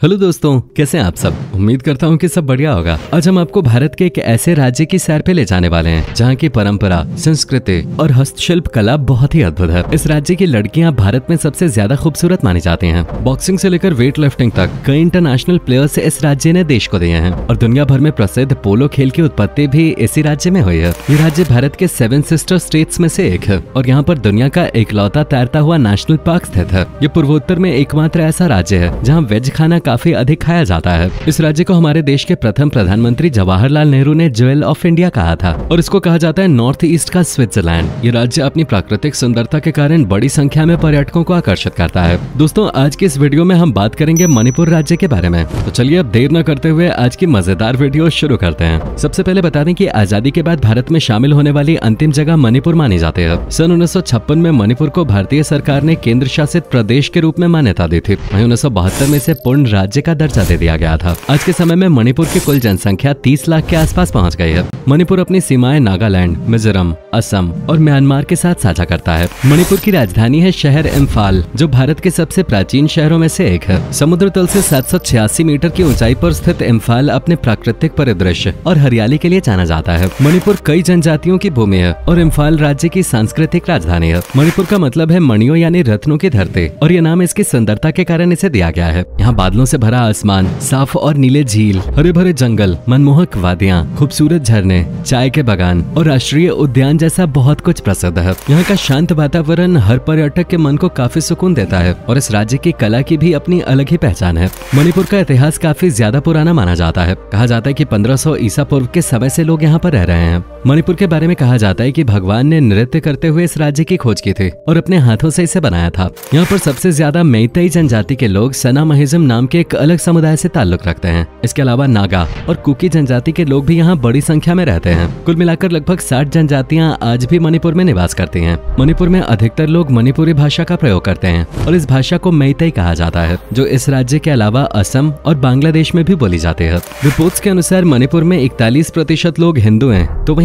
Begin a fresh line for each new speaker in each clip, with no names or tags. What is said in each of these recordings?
Hello दोस्तों, कैसे हैं आप सब। उम्मीद करता हूँ कि सब बढ़िया होगा। आज हम आपको भारत के एक ऐसे राज्य की सैर पे ले जाने वाले हैं जहाँ की परंपरा, संस्कृति और हस्तशिल्प कला बहुत ही अद्भुत है। इस राज्य की लड़कियाँ भारत में सबसे ज्यादा खूबसूरत मानी जाती हैं। बॉक्सिंग से लेकर वेट लिफ्टिंग तक कई इंटरनेशनल प्लेयर्स इस राज्य ने देश को दिए हैं और दुनिया भर में प्रसिद्ध पोलो खेल की उत्पत्ति भी इसी राज्य में हुई है। ये राज्य भारत के 7 सिस्टर स्टेट्स में से एक है और यहाँ पर दुनिया का इकलौता तैरता हुआ नेशनल पार्क स्थित है। ये पूर्वोत्तर में एकमात्र ऐसा राज्य है जहाँ वेज खाना काफी अधिक खाया जाता है। इस राज्य को हमारे देश के प्रथम प्रधानमंत्री जवाहरलाल नेहरू ने ज्वेल ऑफ इंडिया कहा था और इसको कहा जाता है नॉर्थ ईस्ट का स्विट्जरलैंड। ये राज्य अपनी प्राकृतिक सुंदरता के कारण बड़ी संख्या में पर्यटकों को आकर्षित करता है। दोस्तों, आज की इस वीडियो में हम बात करेंगे मणिपुर राज्य के बारे में। तो चलिए अब देर न करते हुए आज की मजेदार वीडियो शुरू करते हैं। सबसे पहले बता दें कि आजादी के बाद भारत में शामिल होने वाली अंतिम जगह मणिपुर मानी जाती है। सन 1956 में मणिपुर को भारतीय सरकार ने केंद्र शासित प्रदेश के रूप में मान्यता दी थी। वहीं 1972 में इसे पूर्ण राज्य का दर्जा दे दिया गया था। आज के समय में मणिपुर की कुल जनसंख्या 30 लाख के आसपास पहुंच गई है। मणिपुर अपनी सीमाएं नागालैंड, मिजोरम, असम और म्यांमार के साथ साझा करता है। मणिपुर की राजधानी है शहर इम्फाल, जो भारत के सबसे प्राचीन शहरों में से एक है। समुद्र तल से 786 मीटर की ऊंचाई पर स्थित इम्फाल अपने प्राकृतिक परिदृश्य और हरियाली के लिए जाना जाता है। मणिपुर कई जनजातियों की भूमि है और इम्फाल राज्य की सांस्कृतिक राजधानी है। मणिपुर का मतलब है मणियों यानी रत्नों की धरती और ये नाम इसकी सुंदरता के कारण इसे दिया गया है। यहाँ बादलों से भरा आसमान, साफ और नीले झील, हरे भरे जंगल, मनमोहक वादियाँ, खूबसूरत झरने, चाय के बागान और राष्ट्रीय उद्यान जैसा बहुत कुछ प्रसिद्ध है। यहाँ का शांत वातावरण हर पर्यटक के मन को काफी सुकून देता है और इस राज्य की कला की भी अपनी अलग ही पहचान है। मणिपुर का इतिहास काफी ज्यादा पुराना माना जाता है। कहा जाता है कि 1500 ईसा पूर्व के समय से लोग यहाँ पर रह रहे हैं। मणिपुर के बारे में कहा जाता है कि भगवान ने नृत्य करते हुए इस राज्य की खोज की थी और अपने हाथों से इसे बनाया था। यहाँ पर सबसे ज्यादा मेइतेई जनजाति के लोग सना महिजम नाम के एक अलग समुदाय से ताल्लुक रखते हैं। इसके अलावा नागा और कुकी जनजाति के लोग भी यहाँ बड़ी संख्या में रहते हैं। कुल मिलाकर लगभग 60 जनजातियाँ आज भी मणिपुर में निवास करती हैं। मणिपुर में अधिकतर लोग मणिपुरी भाषा का प्रयोग करते हैं और इस भाषा को मेइतेई कहा जाता है, जो इस राज्य के अलावा असम और बांग्लादेश में भी बोली जाती है। रिपोर्ट्स के अनुसार मणिपुर में 41% लोग हिंदू हैं, तो वहीं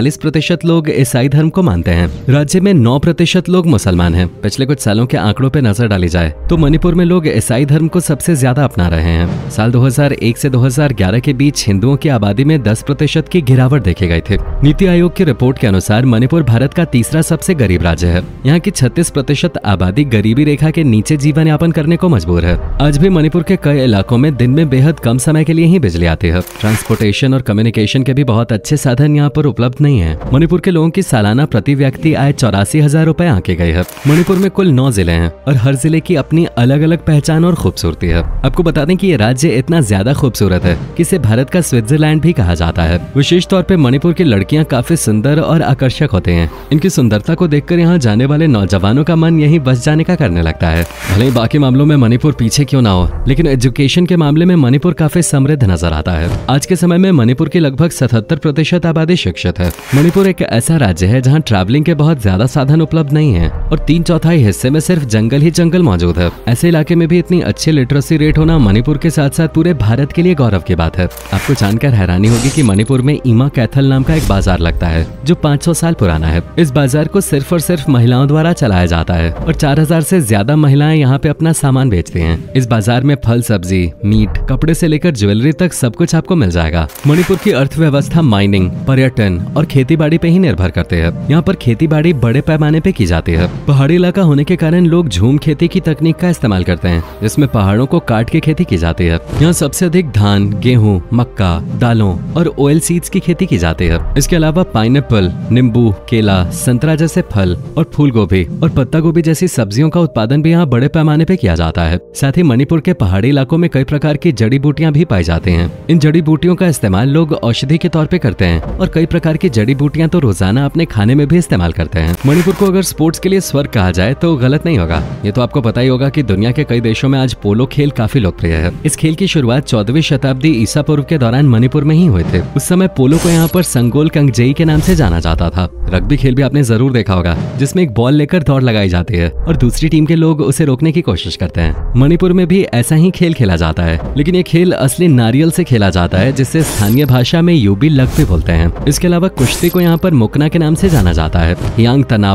41% लोग ईसाई धर्म को मानते हैं। राज्य में 9% लोग मुसलमान हैं। पिछले कुछ सालों के आंकड़ों पर नजर डाली जाए तो मणिपुर में लोग ईसाई धर्म को सबसे ज्यादा अपना रहे हैं। साल 2001 से 2011 के बीच हिंदुओं की आबादी में 10% की गिरावट देखी गई थी। नीति आयोग की रिपोर्ट के अनुसार मणिपुर भारत का तीसरा सबसे गरीब राज्य है। यहाँ की 36% आबादी गरीबी रेखा के नीचे जीवन यापन करने को मजबूर है। आज भी मणिपुर के कई इलाकों में दिन में बेहद कम समय के लिए ही बिजली आती है। ट्रांसपोर्टेशन और कम्युनिकेशन के भी बहुत अच्छे साधन यहाँ पर उपलब्ध नहीं है। मणिपुर के लोगों की सालाना प्रति व्यक्ति आय 84,000 रुपए आंकी गई है। मणिपुर में कुल 9 जिले हैं और हर जिले की अपनी अलग अलग पहचान और खूबसूरती है। आपको बता दें कि ये राज्य इतना ज्यादा खूबसूरत है कि इसे भारत का स्विट्जरलैंड भी कहा जाता है। विशेष तौर पे मणिपुर की लड़कियां काफी सुंदर और आकर्षक होते हैं। इनकी सुंदरता को देखकर यहाँ जाने वाले नौजवानों का मन यहीं बस जाने का करने लगता है। भले ही बाकी मामलों में मणिपुर पीछे क्यों ना हो, लेकिन एजुकेशन के मामले में मणिपुर काफी समृद्ध नजर आता है। आज के समय में मणिपुर की लगभग 77% आबादी शिक्षित है। मणिपुर एक ऐसा राज्य है जहाँ ट्रैवलिंग के बहुत ज्यादा साधन उपलब्ध नहीं है और 3/4 हिस्से में सिर्फ जंगल ही जंगल मौजूद है। ऐसे इलाके में भी इतनी अच्छी लिटरेसी रेट होना मणिपुर के साथ साथ पूरे भारत के लिए गौरव की बात है। आपको जानकर हैरानी होगी कि मणिपुर में ईमा कैथल नाम का एक बाजार लगता है जो 500 साल पुराना है। इस बाजार को सिर्फ और सिर्फ महिलाओं द्वारा चलाया जाता है और 4000 से ज्यादा महिलाएं यहाँ पे अपना सामान बेचती हैं। इस बाजार में फल, सब्जी, मीट, कपड़े से लेकर ज्वेलरी तक सब कुछ आपको मिल जाएगा। मणिपुर की अर्थव्यवस्था माइनिंग, पर्यटन और खेती बाड़ी पे ही निर्भर करते हैं। यहाँ पर खेती बाड़ी बड़े पैमाने पे की जाती है। पहाड़ी इलाका होने के कारण लोग झूम खेती की तकनीक का इस्तेमाल करते हैं, जिसमें पहाड़ों को काट के खेती की जाती है। यहाँ सबसे अधिक धान, गेहूं, मक्का, दालों और ऑयल सीड्स की खेती की जाती है। इसके अलावा पाइनएप्पल, नींबू, केला, संतरा जैसे फल और फूल गोभी और पत्ता गोभी जैसी सब्जियों का उत्पादन भी यहाँ बड़े पैमाने पे किया जाता है। साथ ही मणिपुर के पहाड़ी इलाकों में कई प्रकार की जड़ी बूटियां भी पाई जाती हैं। इन जड़ी बूटियों का इस्तेमाल लोग औषधि के तौर पे करते हैं और कई प्रकार की जड़ी बूटियां तो रोजाना अपने खाने में भी इस्तेमाल करते हैं। मणिपुर को अगर स्पोर्ट्स के लिए स्वर्ग कहा जाए तो गलत नहीं होगा। ये तो आपको पता ही होगा कि दुनिया के कई देशों में आज पोलो खेल काफी लोकप्रिय है। इस खेल की शुरुआत 14वीं शताब्दी ईसा पूर्व के दौरान मणिपुर में ही हुए थे। उस समय पोलो को यहाँ पर संगोल कंगजेई के नाम से जाना जाता था। रग्बी खेल भी आपने जरूर देखा होगा, जिसमें एक बॉल लेकर दौड़ लगाई जाती है और दूसरी टीम के लोग उसे रोकने की कोशिश करते हैं। मणिपुर में भी ऐसा ही खेल खेला जाता है, लेकिन ये खेल असली नारियल से खेला जाता है, जिससे स्थानीय भाषा में यूबी लग भी बोलते हैं। इसके अलावा कुश्ती को यहाँ पर मुकना के नाम से जाना जाता है। यांग तनाबा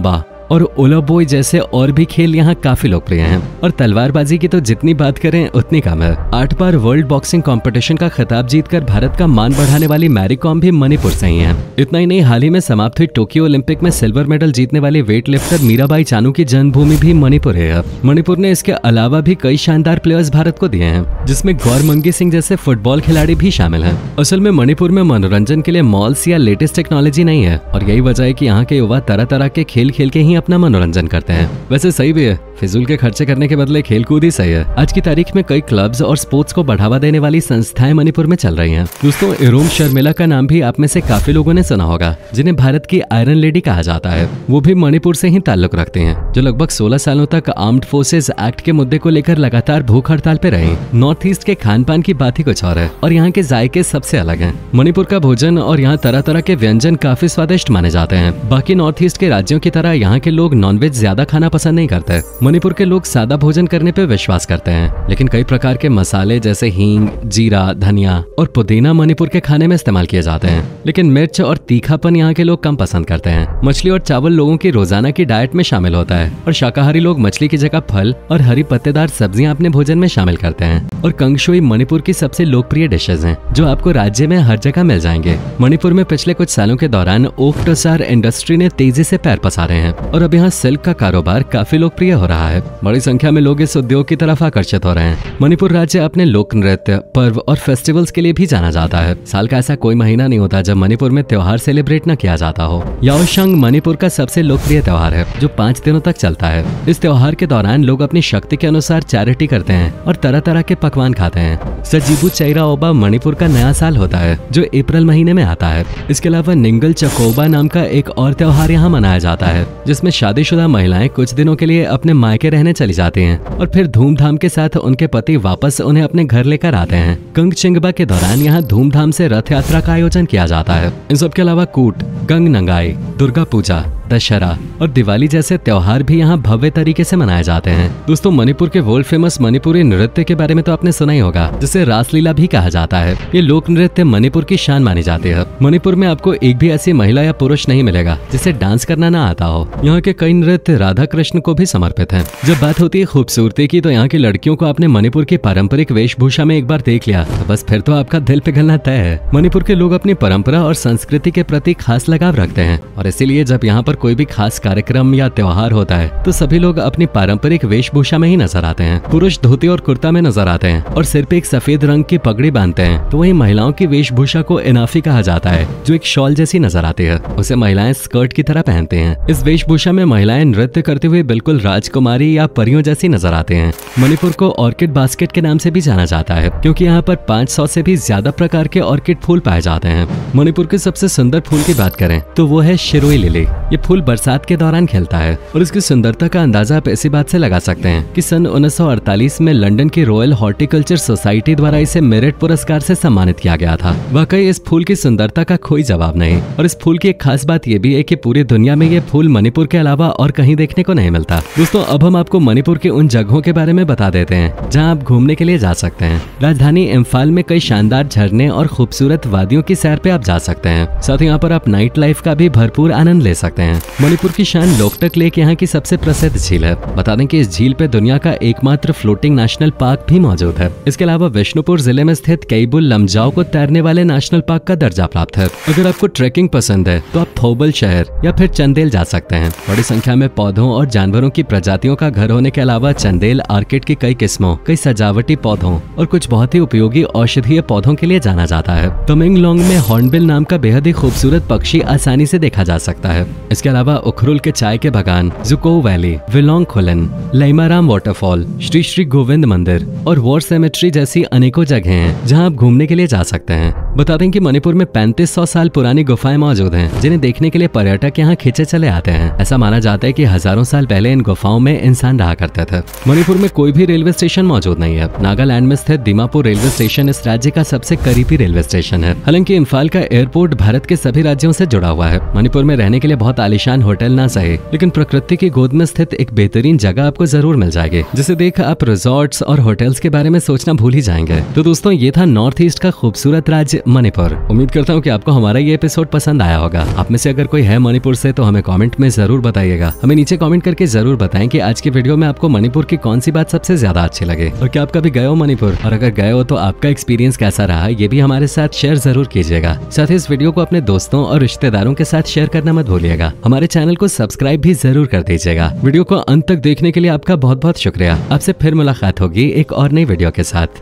और ओलाबोय जैसे और भी खेल यहाँ काफी लोकप्रिय हैं। और तलवारबाजी की तो जितनी बात करें उतनी कम है। 8 बार वर्ल्ड बॉक्सिंग कंपटीशन का खिताब जीतकर भारत का मान बढ़ाने वाली मैरी कॉम भी मणिपुर से ही है। इतना ही नहीं, हाल ही में समाप्त हुई टोक्यो ओलंपिक में सिल्वर मेडल जीतने वाली वेट लिफ्टर मीराबाई चानू की जन्मभूमि भी मणिपुर है। मणिपुर ने इसके अलावा भी कई शानदार प्लेयर्स भारत को दिए हैं, जिसमें गौरमंगी सिंह जैसे फुटबॉल खिलाड़ी भी शामिल हैं। असल में मणिपुर में मनोरंजन के लिए मॉल्स या लेटेस्ट टेक्नोलॉजी नहीं है, और यही वजह है कि यहाँ के युवा तरह तरह के खेल खेल के ही अपना मनोरंजन करते हैं। वैसे सही भी है, फिजूल के खर्चे करने के बदले खेल कूद ही सही है। आज की तारीख में कई क्लब्स और स्पोर्ट्स को बढ़ावा देने वाली संस्थाएं मणिपुर में चल रही हैं। दोस्तों, इरोम शर्मिला का नाम भी आप में से काफी लोगों ने सुना होगा, जिन्हें भारत की आयरन लेडी कहा जाता है। वो भी मणिपुर से ही ताल्लुक रखते हैं, जो लगभग 16 सालों तक आर्म्ड फोर्सेज एक्ट के मुद्दे को लेकर लगातार भूख हड़ताल पे रही। नॉर्थ ईस्ट के खान पान की बात ही कुछ और है, और यहाँ के जायके सबसे अलग हैं। मणिपुर का भोजन और यहाँ तरह तरह के व्यंजन काफी स्वादिष्ट माने जाते हैं। बाकी नॉर्थ ईस्ट के राज्यों की तरह यहाँ के लोग नॉनवेज ज्यादा खाना पसंद नहीं करते। मणिपुर के लोग सादा भोजन करने पे विश्वास करते हैं, लेकिन कई प्रकार के मसाले जैसे हींग, जीरा, धनिया और पुदीना मणिपुर के खाने में इस्तेमाल किए जाते हैं। लेकिन मिर्च और तीखापन यहाँ के लोग कम पसंद करते हैं। मछली और चावल लोगों की रोजाना की डाइट में शामिल होता है, और शाकाहारी लोग मछली की जगह फल और हरी पत्तेदार सब्जियां अपने भोजन में शामिल करते हैं। और कंगशुई मणिपुर की सबसे लोकप्रिय डिशेज हैं, जो आपको राज्य में हर जगह मिल जाएंगे। मणिपुर में पिछले कुछ सालों के दौरान ओक टसार इंडस्ट्री ने तेजी से पैर पसारे हैं, और अब यहाँ सिल्क का कारोबार काफी लोकप्रिय हो रहा है। बड़ी संख्या में लोग इस उद्योग की तरफ आकर्षित हो रहे हैं। मणिपुर राज्य अपने लोक नृत्य, पर्व और फेस्टिवल्स के लिए भी जाना जाता है। साल का ऐसा कोई महीना नहीं होता जब मणिपुर में त्योहार सेलिब्रेट न किया जाता हो। याओशंग मणिपुर का सबसे लोकप्रिय त्योहार है, जो 5 दिनों तक चलता है। इस त्योहार के दौरान लोग अपनी शक्ति के अनुसार चैरिटी करते हैं और तरह तरह के पकवान खाते हैं। सजीबू चैरा ओबा मणिपुर का नया साल होता है, जो अप्रैल महीने में आता है। इसके अलावा निंगल चकोबा नाम का एक और त्योहार यहाँ मनाया जाता है, जिसमें शादीशुदा महिलाएं कुछ दिनों के लिए अपने मायके रहने चली जाती हैं, और फिर धूमधाम के साथ उनके पति वापस उन्हें अपने घर लेकर आते हैं। कंग चिंगबा के दौरान यहाँ धूमधाम से रथ यात्रा का आयोजन किया जाता है। इन सब के अलावा कूट, गंग नंगाई, दुर्गा पूजा, दशहरा और दिवाली जैसे त्योहार भी यहाँ भव्य तरीके से मनाए जाते हैं। दोस्तों, मणिपुर के वर्ल्ड फेमस मणिपुरी नृत्य के बारे में तो आपने सुना ही होगा, जिसे रासलीला भी कहा जाता है। ये लोक नृत्य मणिपुर की शान मानी जाती है। मणिपुर में आपको एक भी ऐसी महिला या पुरुष नहीं मिलेगा जिसे डांस करना ना आता हो। यहाँ के कई नृत्य राधा कृष्ण को भी समर्पित हैं। जब बात होती है खूबसूरती की, तो यहाँ की लड़कियों को आपने मणिपुर की पारंपरिक वेशभूषा में एक बार देख लिया तो बस फिर तो आपका दिल पिघलना तय है। मणिपुर के लोग अपनी परंपरा और संस्कृति के प्रति खास लगाव रखते हैं, और इसीलिए जब यहाँ पर कोई भी खास कार्यक्रम या त्योहार होता है तो सभी लोग अपनी पारंपरिक वेशभूषा में ही नजर आते हैं। पुरुष धोती और कुर्ता में नजर आते हैं और सिर पे एक सफेद रंग की पगड़ी बांधते हैं, तो वहीं महिलाओं की वेशभूषा को इनाफी कहा जाता है, जो एक शॉल जैसी नजर आती है। उसे महिलाएं स्कर्ट की तरह पहनते हैं। इस वेशभूषा में महिलाएं नृत्य करते हुए बिल्कुल राजकुमारी या परियों जैसी नजर आते हैं। मणिपुर को ऑर्किड बास्केट के नाम से भी जाना जाता है, क्योंकि यहाँ पर 500 से भी ज्यादा प्रकार के ऑर्किड फूल पाए जाते हैं। मणिपुर के सबसे सुंदर फूल की बात करें तो वो है शिरोई लिली। ये फूल बरसात के दौरान खिलता है, और इसकी सुंदरता का अंदाजा आप ऐसी बात से लगा सकते हैं कि सन 1948 में लंदन की रॉयल हॉर्टिकल्चर सोसाइटी द्वारा इसे मेरिट पुरस्कार से सम्मानित किया गया था। वाकई इस फूल की सुंदरता का कोई जवाब नहीं। और इस फूल की एक खास बात ये भी है कि पूरी दुनिया में ये फूल मणिपुर के अलावा और कहीं देखने को नहीं मिलता। दोस्तों, अब हम आपको मणिपुर के उन जगहों के बारे में बता देते हैं जहाँ आप घूमने के लिए जा सकते हैं। राजधानी इम्फाल में कई शानदार झरने और खूबसूरत वादियों की सैर पे आप जा सकते हैं। साथ ही यहाँ पर आप नाइट लाइफ का भी भरपूर आनंद ले सकते हैं। मणिपुर की शान लोकटक लेक यहाँ की सबसे प्रसिद्ध झील है। बता दें कि इस झील पे दुनिया का एकमात्र फ्लोटिंग नेशनल पार्क भी मौजूद है। इसके अलावा विष्णुपुर जिले में स्थित केबुल लमजाओ को तैरने वाले नेशनल पार्क का दर्जा प्राप्त है। अगर आपको ट्रेकिंग पसंद है तो आप थोबल शहर या फिर चंदेल जा सकते हैं। बड़ी संख्या में पौधों और जानवरों की प्रजातियों का घर होने के अलावा चंदेल आर्किड की कई किस्मों, कई सजावटी पौधों और कुछ बहुत ही उपयोगी औषधीय पौधों के लिए जाना जाता है। तमेंगलोंग में हॉर्नबिल नाम का बेहद ही खूबसूरत पक्षी आसानी से देखा जा सकता है। इसके अलावा उखरुल के चाय के बागान, जुको वैली, विलोंग खोलन, लैमाराम वाटरफॉल, श्री श्री गोविंद मंदिर और वॉर सेमेट्री जैसी अनेकों जगह हैं जहां आप घूमने के लिए जा सकते हैं। बता दें कि मणिपुर में 3500 साल पुरानी गुफाएं मौजूद हैं, जिन्हें देखने के लिए पर्यटक यहाँ खींचे चले आते हैं। ऐसा माना जाता है कि हजारों साल पहले इन गुफाओं में इंसान रहा करते थे। मणिपुर में कोई भी रेलवे स्टेशन मौजूद नहीं है। नागालैंड में स्थित दीमापुर रेलवे स्टेशन इस राज्य का सबसे करीबी रेलवे स्टेशन है। हालांकि इम्फाल का एयरपोर्ट भारत के सभी राज्यों से जुड़ा हुआ है। मणिपुर में रहने के लिए बहुत आलीशान होटल ना सही, लेकिन प्रकृति की गोद में स्थित एक बेहतरीन जगह आपको जरूर मिल जाएगी, जिसे देख आप रिजॉर्ट्स और होटल्स के बारे में सोचना भूल ही जाएंगे। तो दोस्तों, ये था नॉर्थ ईस्ट का खूबसूरत राज्य राज्य मणिपुर। उम्मीद करता हूँ कि आपको हमारा ये एपिसोड पसंद आया होगा। आप में से अगर कोई है मणिपुर से तो हमें कमेंट में जरूर बताइएगा। हमें नीचे कमेंट करके जरूर बताएं कि आज की वीडियो में आपको मणिपुर की कौन सी बात सबसे ज्यादा अच्छी लगे और क्या आप कभी गए हो मणिपुर, और अगर गए हो तो आपका एक्सपीरियंस कैसा रहा ये भी हमारे साथ शेयर जरूर कीजिएगा। साथ ही इस वीडियो को अपने दोस्तों और रिश्तेदारों के साथ शेयर करना मत भूलिएगा। हमारे चैनल को सब्सक्राइब भी जरूर कर दीजिएगा। वीडियो को अंत तक देखने के लिए आपका बहुत बहुत शुक्रिया। आपसे फिर मुलाकात होगी एक और नई वीडियो के साथ।